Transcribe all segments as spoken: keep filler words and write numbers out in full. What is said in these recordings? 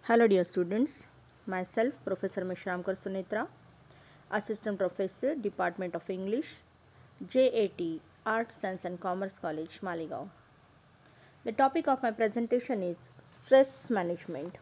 Hello dear students, myself Professor Mishramkar Sunitra, Assistant Professor, Department of English, J A T, Arts, Science and Commerce College, Maligaon. The topic of my presentation is stress management.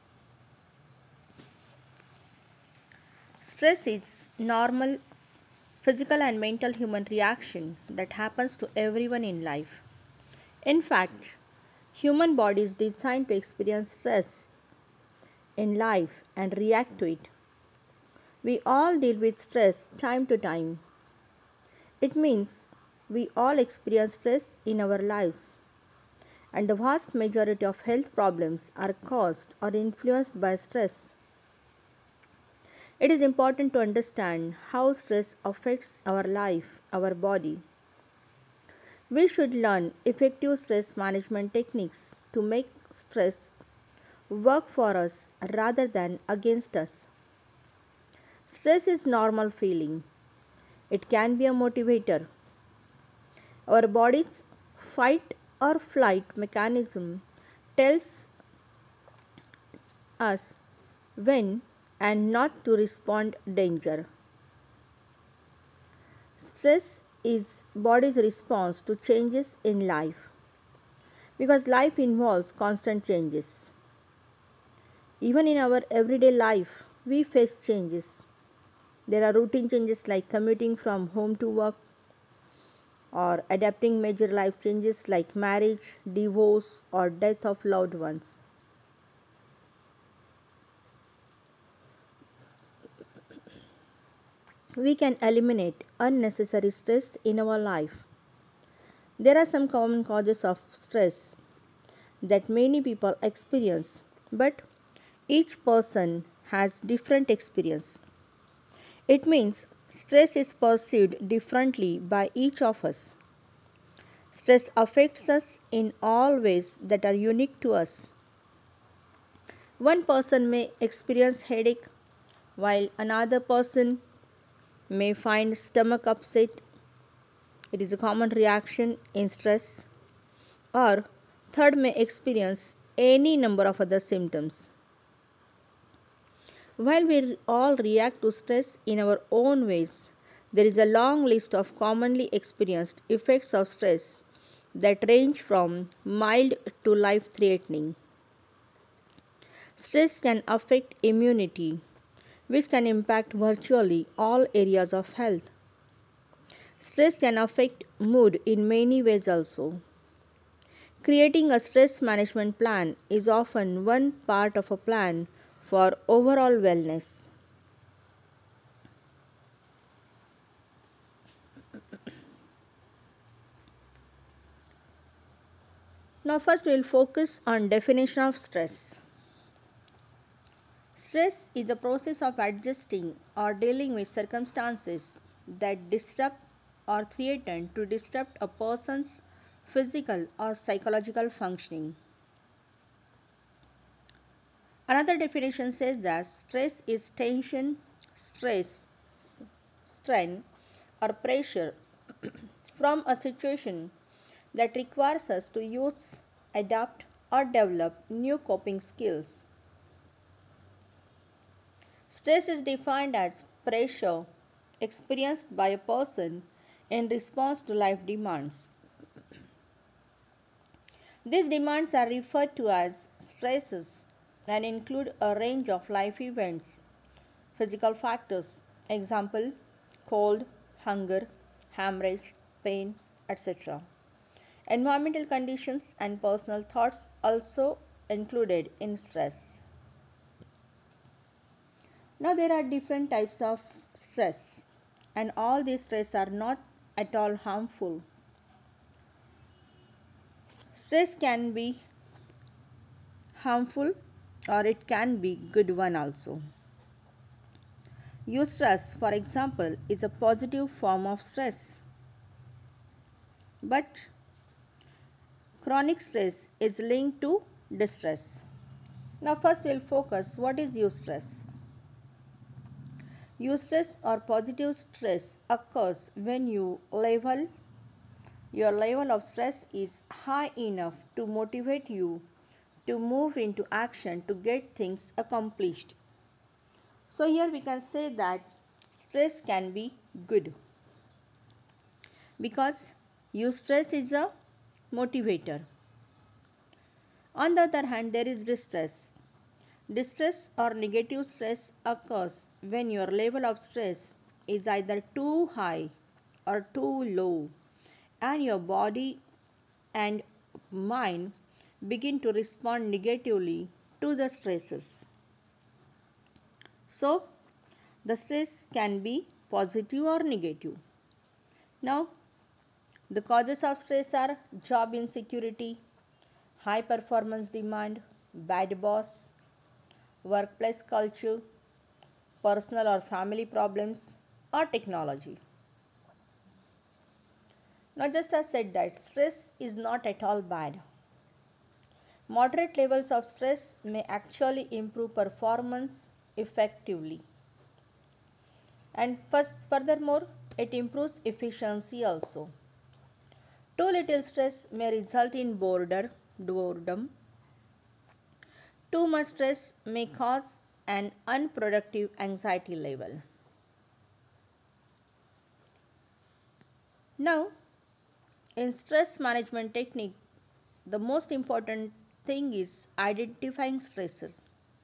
Stress is normal physical and mental human reaction that happens to everyone in life. In fact, human body is designed to experience stress in life and react to it. We all deal with stress time to time. It means we all experience stress in our lives, and the vast majority of health problems are caused or influenced by stress. It is important to understand how stress affects our life, our body. We should learn effective stress management techniques to make stress work for us rather than against us. Stress is normal feeling. It can be a motivator. Our body's fight or flight mechanism tells us when and not to respond danger. Stress is body's response to changes in life because life involves constant changes. Even in our everyday life, we face changes. There are routine changes like commuting from home to work, or adapting major life changes like marriage, divorce, or death of loved ones. We can eliminate unnecessary stress in our life. There are some common causes of stress that many people experience, but each person has different experience. It means stress is perceived differently by each of us. Stress affects us in all ways that are unique to us. One person may experience headache while another person may find stomach upset. It is a common reaction in stress. Or third may experience any number of other symptoms. While we all react to stress in our own ways, there is a long list of commonly experienced effects of stress that range from mild to life threatening. Stress can affect immunity, which can impact virtually all areas of health. Stress can affect mood in many ways also. Creating a stress management plan is often one part of a plan for overall wellness. Now first we will focus on definition of stress. Stress is a process of adjusting or dealing with circumstances that disrupt or threaten to disrupt a person's physical or psychological functioning. Another definition says that stress is tension, stress, strain, or pressure from a situation that requires us to use, adapt, or develop new coping skills. Stress is defined as pressure experienced by a person in response to life demands. These demands are referred to as stresses and include a range of life events, physical factors, example, cold, hunger, hemorrhage, pain, et cetera. Environmental conditions and personal thoughts also included in stress. Now there are different types of stress, and all these stress are not at all harmful. Stress can be harmful or it can be good one also. Eustress, for example, is a positive form of stress. But chronic stress is linked to distress. Now first we'll focus what is eustress. Eustress or positive stress occurs when you level your level of stress is high enough to motivate you to move into action to get things accomplished. So, here we can say that stress can be good because eustress is a motivator. On the other hand, there is distress. Distress or negative stress occurs when your level of stress is either too high or too low, and your body and mind begin to respond negatively to the stresses. So, the stress can be positive or negative. Now, the causes of stress are job insecurity, high performance demand, bad boss, workplace culture, personal or family problems, or technology. Now, just as said that stress is not at all bad. Moderate levels of stress may actually improve performance effectively. And first, furthermore, it improves efficiency also. Too little stress may result in boredom, boredom. Too much stress may cause an unproductive anxiety level. Now, in stress management technique, the most important thing is identifying stresses,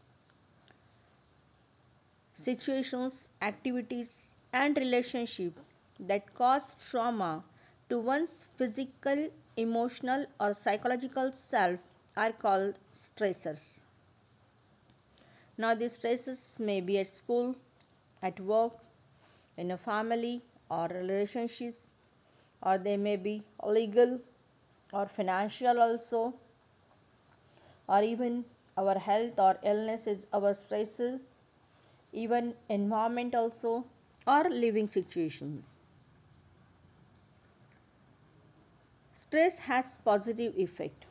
situations, activities, and relationships that cause trauma to one's physical, emotional, or psychological self are called stressors. Now, these stresses may be at school, at work, in a family or relationships, or they may be legal or financial also, or even our health or illness is our stressor, even environment also, or living situations. Stress has positive effect.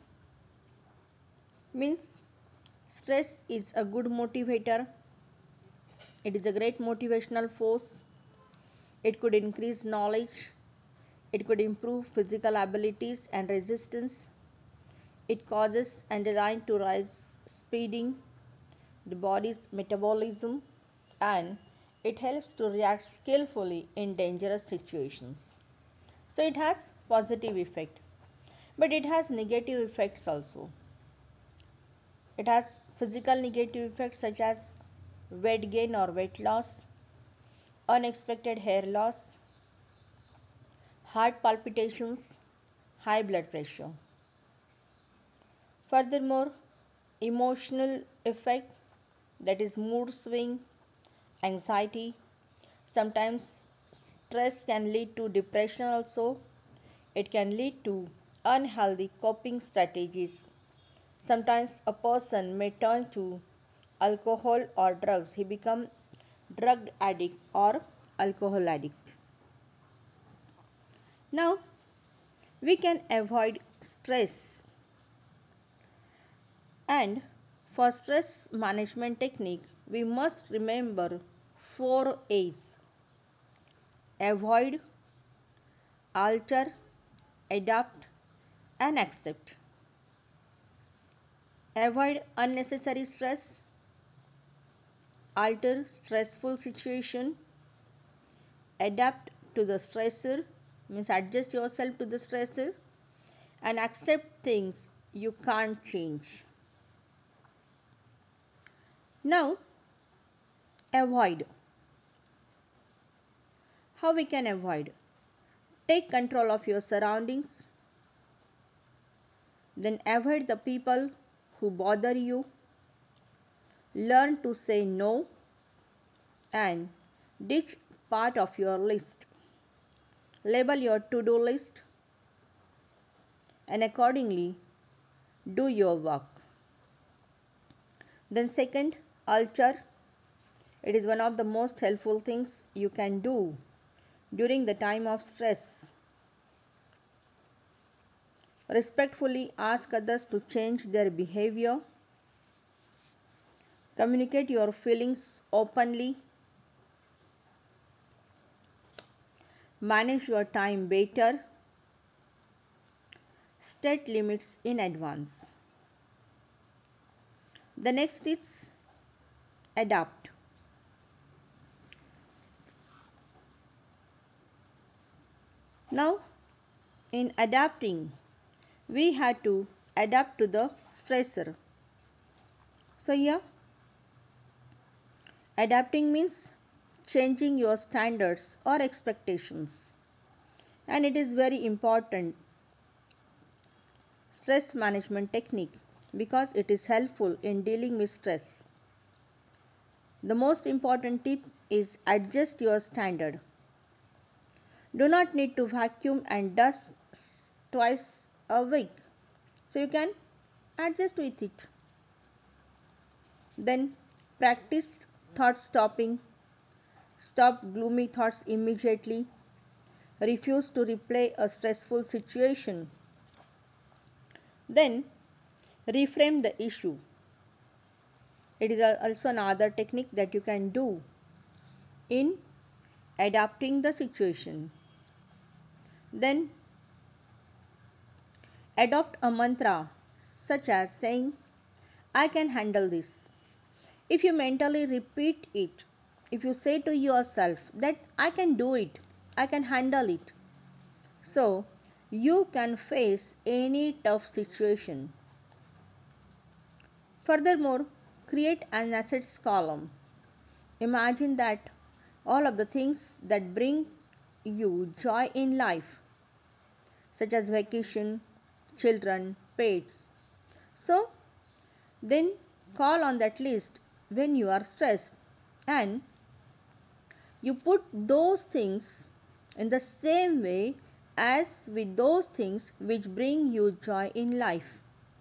Means stress is a good motivator. It is a great motivational force. It could increase knowledge. It could improve physical abilities and resistance. It causes adrenaline to rise, speeding the body's metabolism, and it helps to react skillfully in dangerous situations. So it has positive effect, but it has negative effects also. It has physical negative effects such as weight gain or weight loss, unexpected hair loss, heart palpitations, high blood pressure. Furthermore, emotional effect, that is mood swing, anxiety. Sometimes stress can lead to depression also. It can lead to unhealthy coping strategies. Sometimes a person may turn to alcohol or drugs. He become drug addict or alcohol addict. Now, we can avoid stress, and for stress management technique, we must remember four A's: avoid, alter, adapt, and accept. Avoid unnecessary stress, alter stressful situation, adapt to the stressor, means adjust yourself to the stressor, and accept things you can't change. Now, avoid. How we can avoid? Take control of your surroundings. Then avoid the people who bother you. Learn to say no and ditch part of your list. Label your to-do list and accordingly do your work. Then second, alter. It is one of the most helpful things you can do during the time of stress. Respectfully ask others to change their behavior. Communicate your feelings openly. Manage your time better. Set limits in advance. The next is adapt. Now, in adapting, we had to adapt to the stressor. So here, adapting means changing your standards or expectations, and it is very important stress management technique because it is helpful in dealing with stress. The most important tip is adjust your standard. Do not need to vacuum and dust twice a week, so you can adjust with it. Then practice thought stopping. Stop gloomy thoughts immediately. Refuse to replay a stressful situation. Then reframe the issue. It is also another technique that you can do in adapting the situation. Then adopt a mantra such as saying, I can handle this. If you mentally repeat it, if you say to yourself that I can do it, I can handle it, so you can face any tough situation. Furthermore, create an assets column. Imagine that all of the things that bring you joy in life, such as vacation, children, pets. So, then call on that list when you are stressed and you put those things in the same way as with those things which bring you joy in life.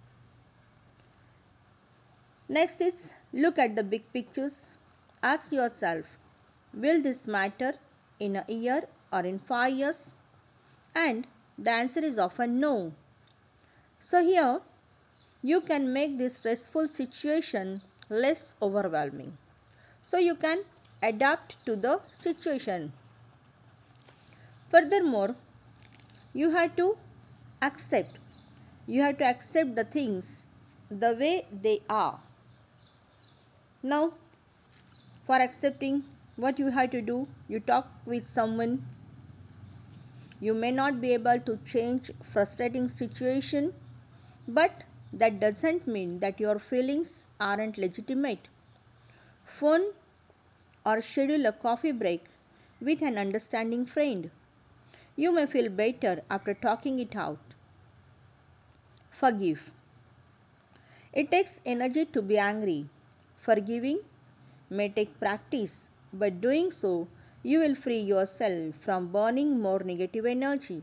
Next is look at the big pictures. Ask yourself, will this matter in a year or in five years? And the answer is often no. So here you can make this stressful situation less overwhelming. So you can adapt to the situation. Furthermore, you have to accept. You have to accept the things the way they are. Now, for accepting, what you have to do, you talk with someone. You may not be able to change frustrating situation, but that doesn't mean that your feelings aren't legitimate. Phone or schedule a coffee break with an understanding friend. You may feel better after talking it out. Forgive. It takes energy to be angry. Forgiving may take practice, but doing so, you will free yourself from burning more negative energy.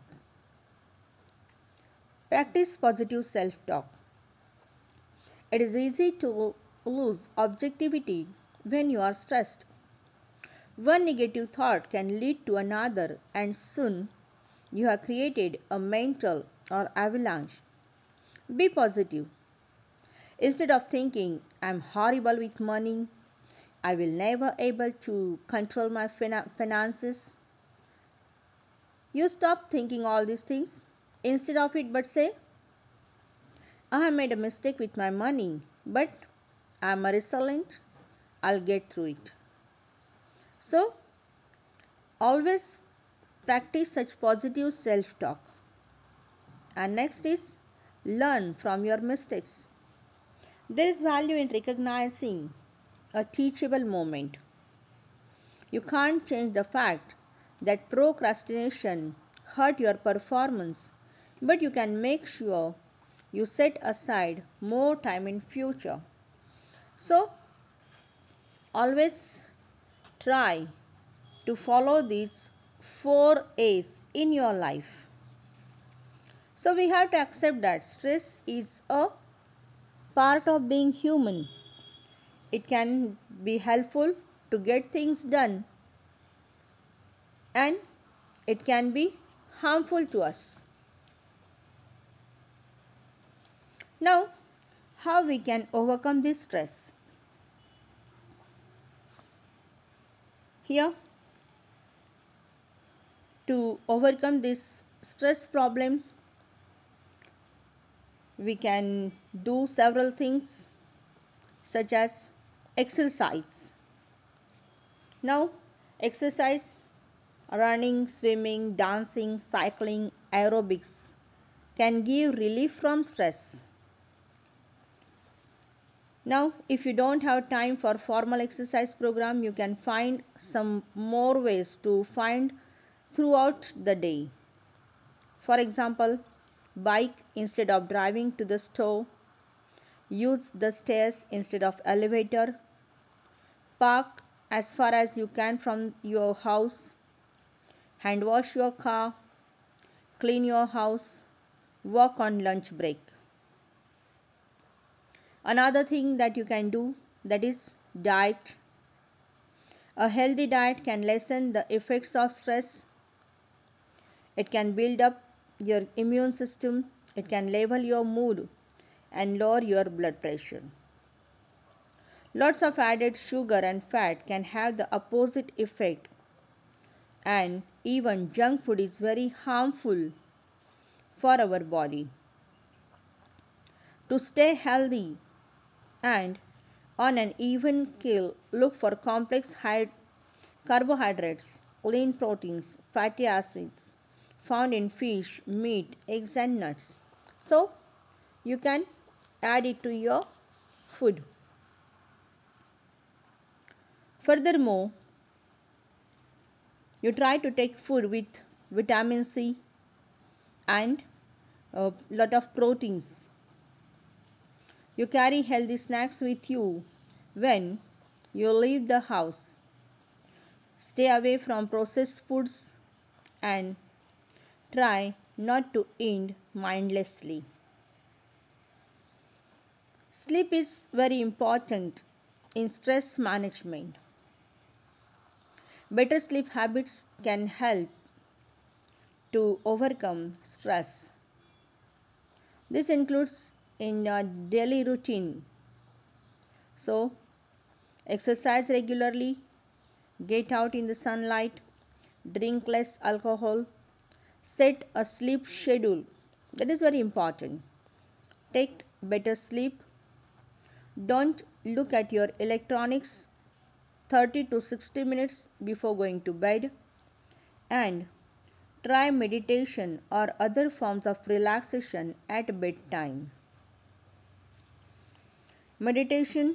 Practice positive self-talk. It is easy to lose objectivity when you are stressed. One negative thought can lead to another, and soon you have created a mental or avalanche. Be positive. Instead of thinking, I am horrible with money, I will never able to control my fina- finances, you stop thinking all these things. Instead of it, but say, I have made a mistake with my money, but I am resilient, I'll get through it. So, always practice such positive self-talk. And next is learn from your mistakes. There is value in recognizing a teachable moment. You can't change the fact that procrastination hurt your performance, but you can make sure you set aside more time in future. So, always try to follow these four A's in your life. So, we have to accept that stress is a part of being human. It can be helpful to get things done, and it can be harmful to us. Now, how we can overcome this stress? Here, to overcome this stress problem, we can do several things. such as exercise. Now, exercise, running, swimming, dancing, cycling, aerobics can give relief from stress. Now, if you don't have time for formal exercise program, you can find some more ways to find throughout the day. For example, bike instead of driving to the store, use the stairs instead of elevator, park as far as you can from your house, hand wash your car, clean your house, work on lunch break. Another thing that you can do, that is diet. A healthy diet can lessen the effects of stress. It can build up your immune system. It can level your mood and lower your blood pressure. Lots of added sugar and fat can have the opposite effect, and even junk food is very harmful for our body. To stay healthy and on an even keel, look for complex carbohydrates, lean proteins, fatty acids found in fish, meat, eggs and nuts. So you can add it to your food. Furthermore, you try to take food with vitamin C and a lot of proteins. You carry healthy snacks with you when you leave the house. Stay away from processed foods and try not to eat mindlessly. Sleep is very important in stress management. Better sleep habits can help to overcome stress. This includes in your daily routine. So, exercise regularly, get out in the sunlight, drink less alcohol, set a sleep schedule. That is very important. Take better sleep. Don't look at your electronics thirty to sixty minutes before going to bed, and try meditation or other forms of relaxation at bedtime. Meditation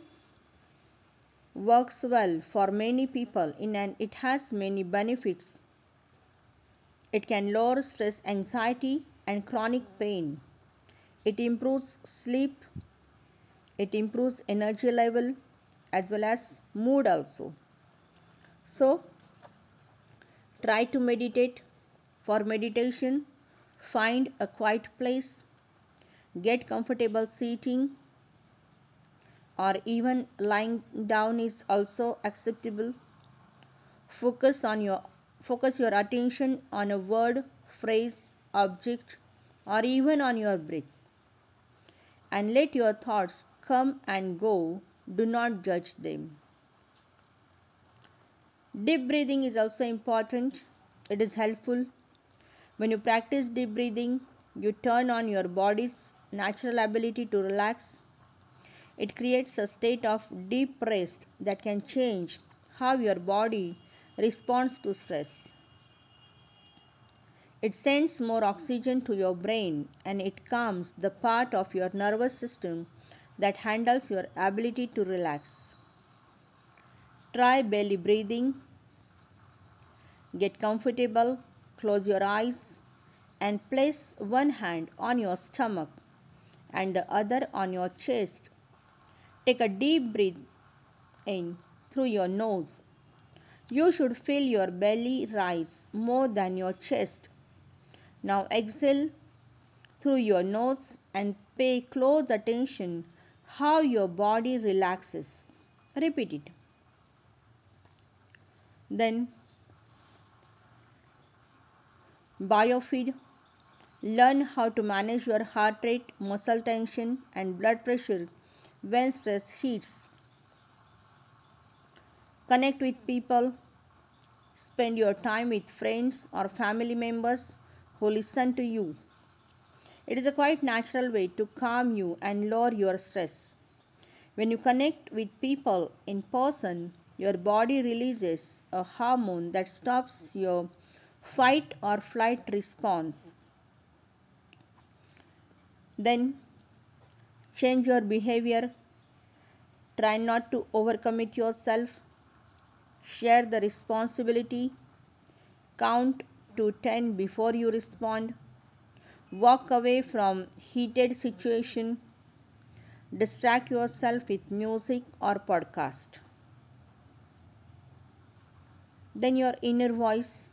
works well for many people in and it has many benefits. It can lower stress, anxiety and chronic pain. It improves sleep. It improves energy level as well as mood also. So, try to meditate. For meditation, find a quiet place, get comfortable seating, or even lying down is also acceptable. Focus on your focus your attention on a word, phrase, object, or even on your breath. And let your thoughts come and go. Do not judge them. Deep breathing is also important. It is helpful. When you practice deep breathing, you turn on your body's natural ability to relax. It creates a state of deep rest that can change how your body responds to stress. It sends more oxygen to your brain and it calms the part of your nervous system that handles your ability to relax. Try belly breathing. Get comfortable, close your eyes, and place one hand on your stomach and the other on your chest. Take a deep breath in through your nose. You should feel your belly rise more than your chest. Now exhale through your nose and pay close attention how your body relaxes. Repeat it. Then biofeed. Learn how to manage your heart rate, muscle tension and blood pressure when stress hits. Connect with people. Spend your time with friends or family members who listen to you. It is a quite natural way to calm you and lower your stress. When you connect with people in person, your body releases a hormone that stops your fight or flight response. Then change your behavior. Try not to overcommit yourself. Share the responsibility. Count to ten before you respond. Walk away from heated situation. Distract yourself with music or podcast. Then your inner voice.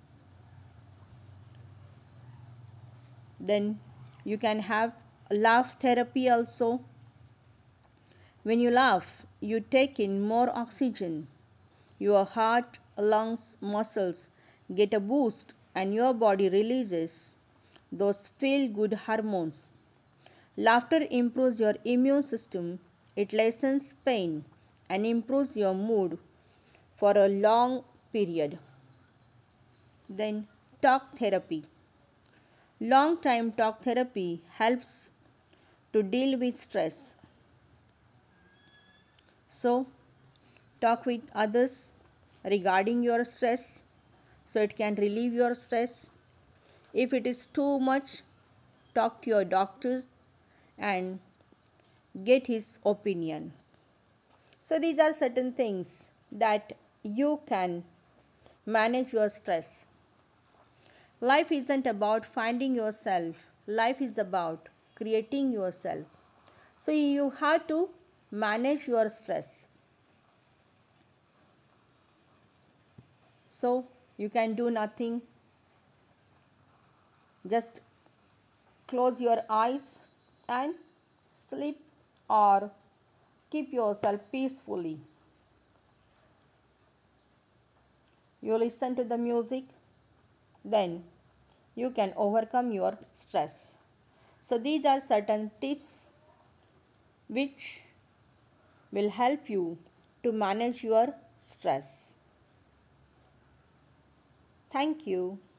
Then you can have laugh therapy also. When you laugh, you take in more oxygen. Your heart, lungs, muscles get a boost and your body releases those feel good hormones. Laughter improves your immune system, it lessens pain and improves your mood for a long period. Then, talk therapy. Long time talk therapy helps to deal with stress. So, talk with others regarding your stress so it can relieve your stress. If it is too much, talk to your doctor and get his opinion. So, these are certain things that you can manage your stress. Life isn't about finding yourself, life is about creating yourself. So, you have to manage your stress. So, you can do nothing, just close your eyes and sleep or keep yourself peacefully. You listen to the music, then you can overcome your stress. So, these are certain tips which will help you to manage your stress. Thank you.